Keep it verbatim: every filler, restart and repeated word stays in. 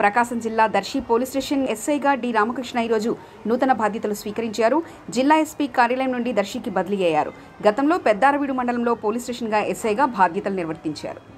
ప్రకాశం జిల్లా Darsi police station ఎస్ఐగా D Ramakrishna ఈరోజు నూతన బాధ్యతలు స్వీకరించారు. జిల్లా ఎస్పీ కార్యాలయం నుండి దర్శికి బదిలీ అయ్యారు. గతంలో పెద్దారవీడు మండలంలో పోలీస్ స్టేషన్గా ఎస్ఐగా బాధ్యతలు నిర్వర్తించారు.